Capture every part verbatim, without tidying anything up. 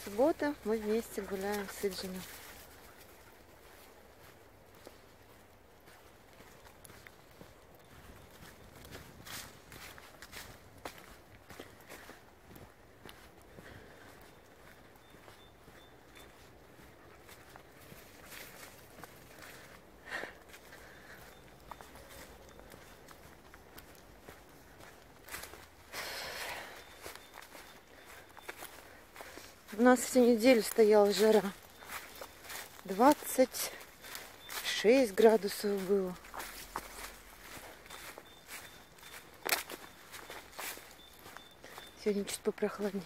Суббота, мы вместе гуляем с Иджином. У нас всю неделю стояла жара. двадцать шесть градусов было. Сегодня чуть попрохладнее.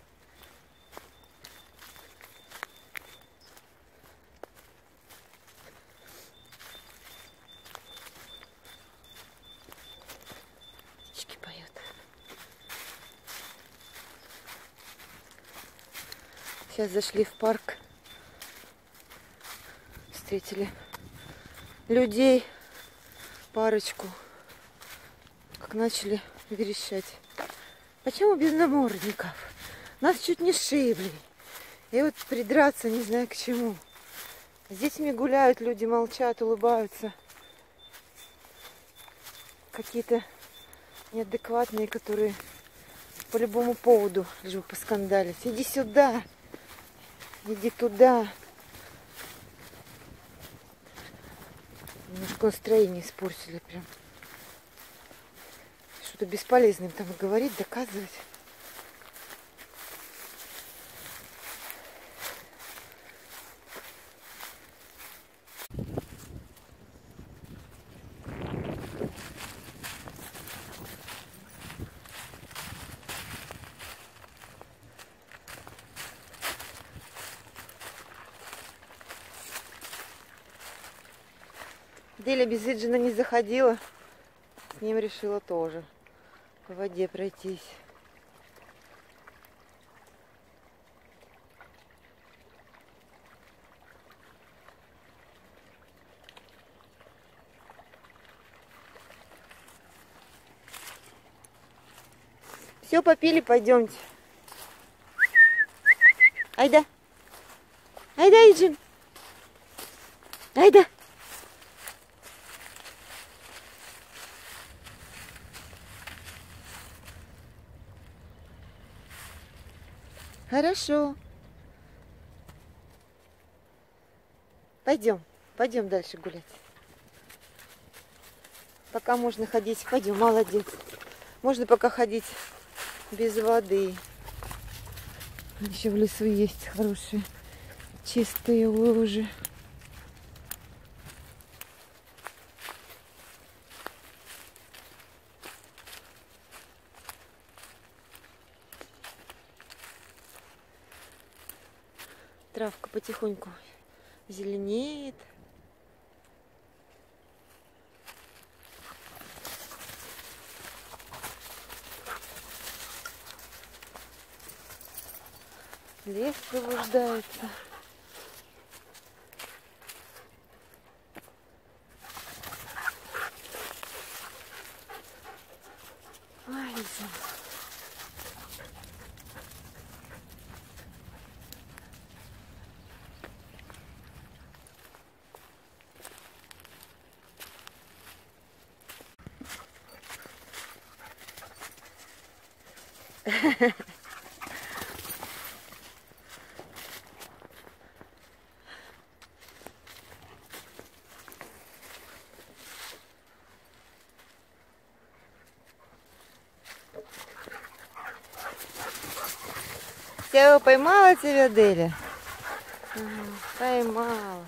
Птички поют. Сейчас зашли в парк. Встретили людей, парочку. Как начали верещать. Почему без намордников? Нас чуть не сшибли. И вот придраться не знаю к чему. С детьми гуляют, люди молчат, улыбаются. Какие-то неадекватные, которые по любому поводу лишь бы поскандалить. Иди сюда, иди туда. Немножко настроение испортили прям. Что-то бесполезно им там говорить, доказывать. Деля без Иджина не заходила. С ним решила тоже по воде пройтись. Все, попили, пойдемте. Айда. Айда, Иджин. Айда. Хорошо. Пойдем, пойдем дальше гулять. Пока можно ходить, пойдем, молодец. Можно пока ходить без воды. Еще в лесу есть хорошие чистые лужи. Травка потихоньку зеленеет. Лес пробуждается. Ай, все, поймала тебя, Деля? Ага, поймала.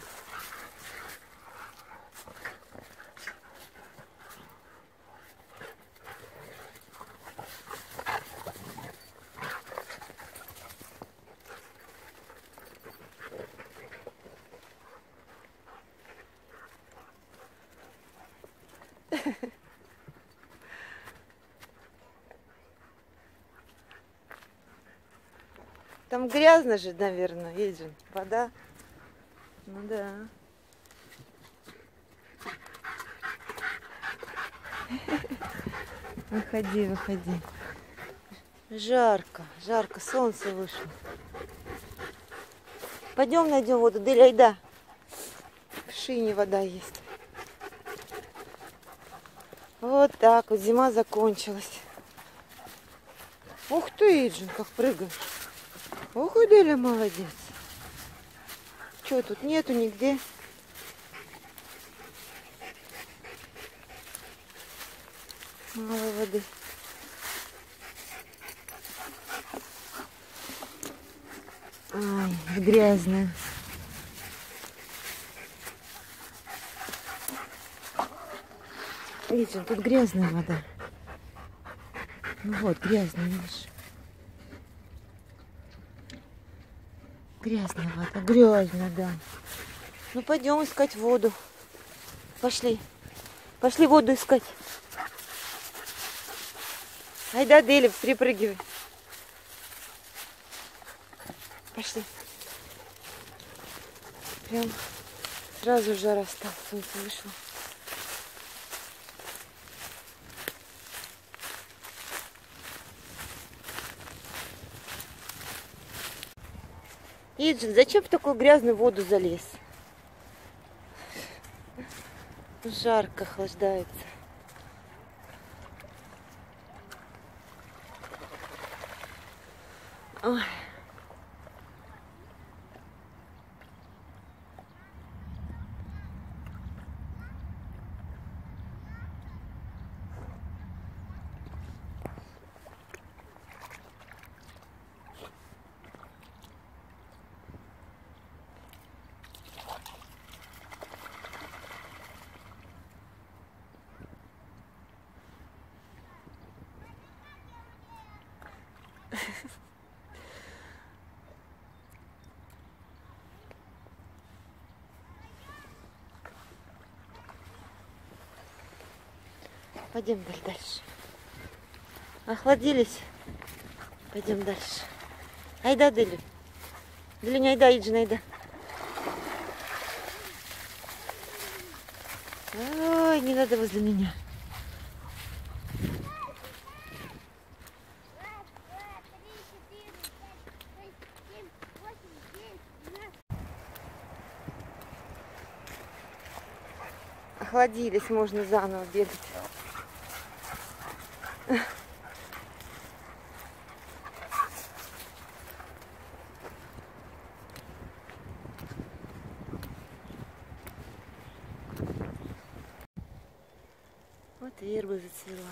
Там грязно же, наверное, Иджин. Вода. Ну да. Выходи, выходи. Жарко, жарко, солнце вышло. Пойдем найдем воду. Дель, айда. В шине вода есть. Вот так вот зима закончилась. Ух ты, Иджин, как прыгаешь. Ох, и Деля молодец. Чего тут нету нигде? Мало воды. Ай, грязная. Видите, тут грязная вода. Ну вот, грязная, видишь? Грязная вода, грязная, да. Ну пойдем искать воду. Пошли. Пошли воду искать. Айда, Дели, перепрыгивай. Пошли. Прям сразу жара стала, солнце вышло. Иджин, зачем в такую грязную воду залез? Жарко, охлаждается. Ой. Пойдем дальше. Охладились? Пойдем дальше. Айда, Дели. Дели, айда, Иджин, айда. Ой, не надо возле меня. Охладились, можно заново бегать. Вот верба зацвела.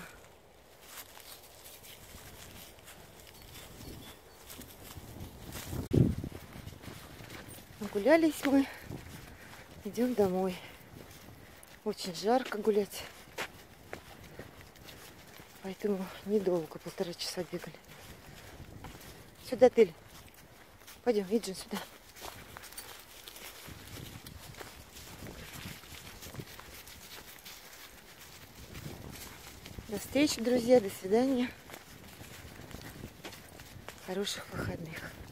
Гулялись мы, идем домой. Очень жарко гулять, поэтому недолго, полтора часа бегали. Сюда, Тель. Пойдем, Иджин, сюда. До встречи, друзья, до свидания. Хороших выходных.